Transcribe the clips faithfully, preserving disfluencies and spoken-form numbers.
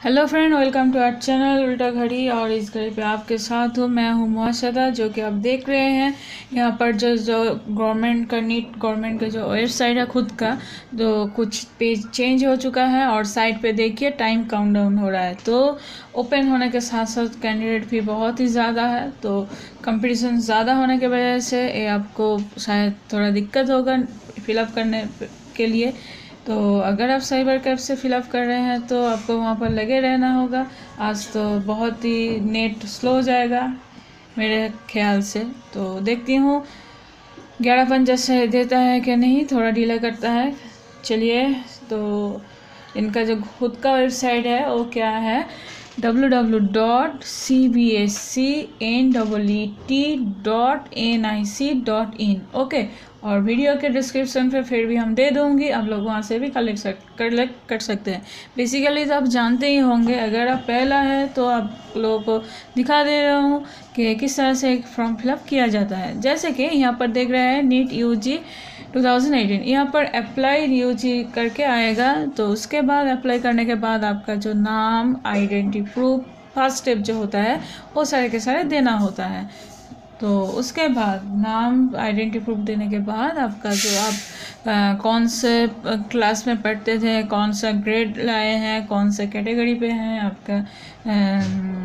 Hello friend, welcome to our channel उल्टा घड़ी। और इस घड़ी पे आपके साथ हूँ, मैं हूँ मुहशदा, जो कि आप देख रहे हैं। यहाँ पर जो जो गवर्नमेंट का नीट गवर्नमेंट का जो वेबसाइट है खुद का, जो कुछ पेज चेंज हो चुका है और साइड पे देखिए टाइम काउंटडाउन हो रहा है। तो ओपन होने के साथ साथ कैंडिडेट भी बहुत ही ज़्यादा है, तो कंपटीशन ज़्यादा होने की वजह से ये आपको शायद थोड़ा दिक्कत होगा फिलअप करने के लिए। तो अगर आप साइबर कैफ से फिलअप कर रहे हैं तो आपको वहाँ पर लगे रहना होगा। आज तो बहुत ही नेट स्लो हो जाएगा मेरे ख्याल से। तो देखती हूँ ग्यारह पन जैसे देता है कि नहीं, थोड़ा डिले करता है। चलिए, तो इनका जो खुद का वेबसाइट है वो क्या है, W W W dot C B S E N E T dot N I C dot in. Okay, और वीडियो के डिस्क्रिप्शन पे फिर भी हम दे दूँगी, आप लोग वहाँ से भी कलेक्ट सक कलेक्ट कर सकते हैं। बेसिकली तो आप जानते ही होंगे, अगर आप पहला है तो आप लोगों को दिखा दे रहा हूँ कि किस तरह से एक फॉर्म फिलअप किया जाता है। जैसे कि यहाँ पर देख रहे हैं NEET U G two thousand eighteen, यहाँ पर अप्लाई यू जी करके आएगा। तो उसके बाद अप्लाई करने के बाद आपका जो नाम, आइडेंटिटी प्रूफ, फर्स्ट स्टेप जो होता है वो सारे के सारे देना होता है। तो उसके बाद नाम, आइडेंटिटी प्रूफ देने के बाद आपका जो आप आ, कौन से क्लास में पढ़ते थे, कौन सा ग्रेड लाए हैं, कौन से कैटेगरी पे हैं, आपका आ,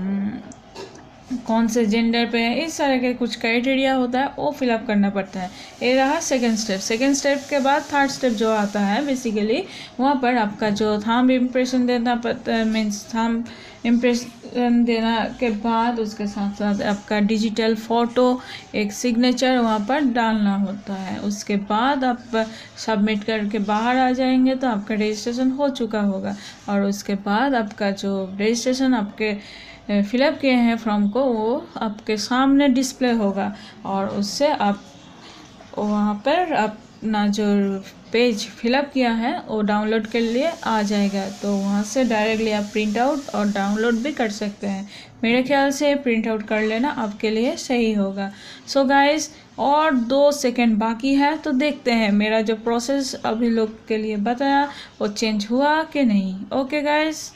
कौन से जेंडर पे है, इस तरह के कुछ क्राइटेरिया होता है वो फिलअप करना पड़ता है। ये रहा सेकंड स्टेप। सेकंड स्टेप के बाद थर्ड स्टेप जो आता है, बेसिकली वहाँ पर आपका जो थंब इम्प्रेशन देना पड़ता है, मीन्स थंब इम्प्रेशन देना के बाद उसके साथ साथ आपका डिजिटल फ़ोटो, एक सिग्नेचर वहाँ पर डालना होता है। उसके बाद आप सबमिट करके बाहर आ जाएंगे तो आपका रजिस्ट्रेशन हो चुका होगा। और उसके बाद आपका जो रजिस्ट्रेशन आपके फिलअप किए हैं फॉर्म को, वो आपके सामने डिस्प्ले होगा और उससे आप वहाँ पर अपना जो पेज फिलअप किया है वो डाउनलोड के लिए आ जाएगा। तो वहाँ से डायरेक्टली आप प्रिंट आउट और डाउनलोड भी कर सकते हैं। मेरे ख्याल से प्रिंट आउट कर लेना आपके लिए सही होगा। सो गाइस, और दो सेकंड बाकी है, तो देखते हैं मेरा जो प्रोसेस अभी लोग के लिए बताया वो चेंज हुआ कि नहीं। ओके गाइस,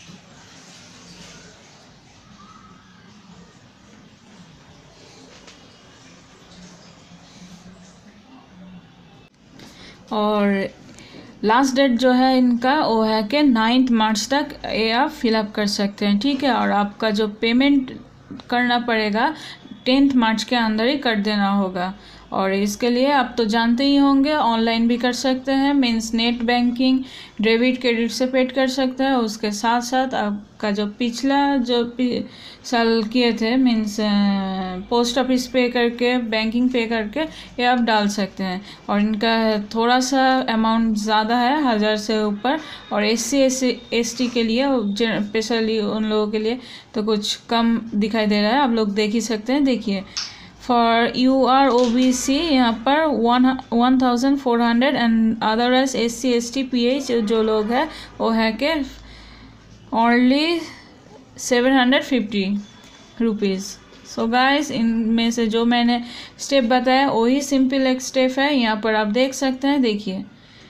और लास्ट डेट जो है इनका वो है कि नाइन्थ मार्च तक ये आप फिलअप कर सकते हैं, ठीक है। और आपका जो पेमेंट करना पड़ेगा टेंथ मार्च के अंदर ही कर देना होगा। और इसके लिए आप तो जानते ही होंगे, ऑनलाइन भी कर सकते हैं, means net banking, debit credit से पेड कर सकते हैं। उसके साथ साथ आपका जो पिछला जो पि, साल किए थे, मीन्स पोस्ट ऑफिस पे करके, बैंकिंग पे करके ये आप डाल सकते हैं। और इनका थोड़ा सा अमाउंट ज़्यादा है, हज़ार से ऊपर। और S C S S T के लिए, स्पेशली उन लोगों के लिए तो कुछ कम दिखाई दे रहा है, आप लोग देख ही सकते हैं। देखिए, for U R O B C यहाँ पर one one thousand four hundred and otherwise S C S T P H जो लोग हैं वो है कि only seven hundred fifty rupees. So guys, इनमें से जो मैंने स्टेप बताया वही सिंपल एक स्टेप है। यहाँ पर आप देख सकते हैं, देखिए,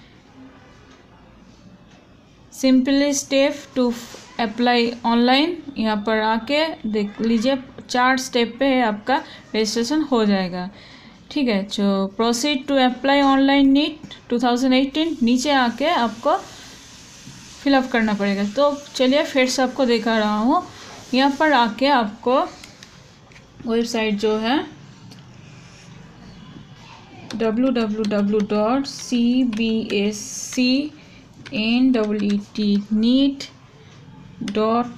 simply step to apply online. यहाँ पर आके देख लीजिए, चार स्टेप पे आपका रजिस्ट्रेशन हो जाएगा, ठीक है। जो proceed to apply online NEET two thousand eighteen, नीचे आके आपको फिलअप करना पड़ेगा। तो चलिए फिर से आपको दिखा रहा हूँ। यहाँ पर आके आपको वेबसाइट जो है W W W dot C B S E N E T NEET dot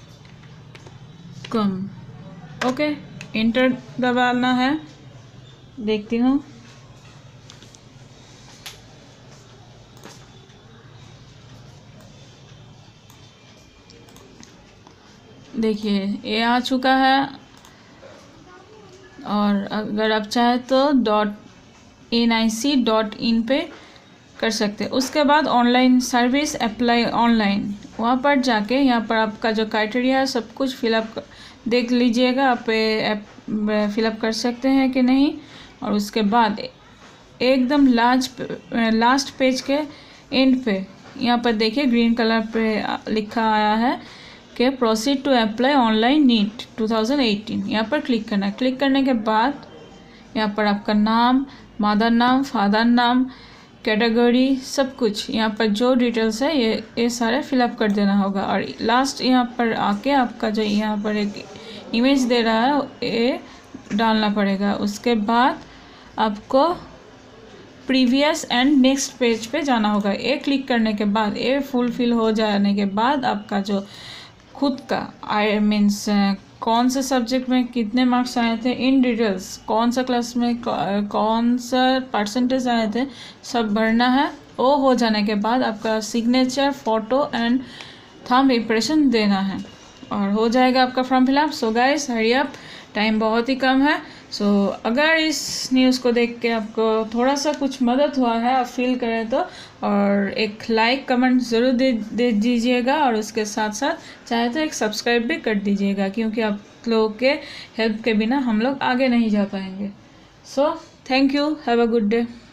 com. Okay, enter दबाना है। देखती हूँ, देखिए ये आ चुका है। और अगर आप चाहे तो dot N I C dot in पे कर सकते हैं। उसके बाद ऑनलाइन सर्विस अप्लाई ऑनलाइन, वहाँ पर जाके यहाँ पर आपका जो क्राइटेरिया है सब कुछ फिलअप देख लीजिएगा, आप फिलअप कर सकते हैं कि नहीं। और उसके बाद एकदम लास्ट लास्ट पेज के एंड पे यहाँ पर देखिए ग्रीन कलर पे लिखा आया है के proceed to apply online NEET two thousand eighteen, यहाँ पर क्लिक करना है। क्लिक करने के बाद यहाँ पर आपका नाम, मदर नाम, फादर नाम, कैटेगरी, सब कुछ यहाँ पर जो डिटेल्स है ये ये सारे फिलअप कर देना होगा। और लास्ट यहाँ पर आके आपका जो यहाँ पर एक इमेज दे रहा है ये डालना पड़ेगा। उसके बाद आपको प्रीवियस एंड नेक्स्ट पेज पे जाना होगा। ये क्लिक करने के बाद ये फुलफिल हो जाने के बाद आपका जो खुद का आई मीन्स कौन से सब्जेक्ट में कितने मार्क्स आए थे इन डिटेल्स, कौन सा क्लास में कौन सा परसेंटेज आए थे, सब भरना है। वो हो जाने के बाद आपका signature, photo and thumb impression देना है और हो जाएगा आपका form fill up. So guys hurry up, time बहुत ही कम है। सो so, अगर इस न्यूज़ को देख के आपको थोड़ा सा कुछ मदद हुआ है, आप फील करें तो, और एक लाइक कमेंट ज़रूर दे दे दीजिएगा और उसके साथ साथ चाहे तो एक सब्सक्राइब भी कर दीजिएगा, क्योंकि आप लोगों के हेल्प के बिना हम लोग आगे नहीं जा पाएंगे। So thank you, have a good day.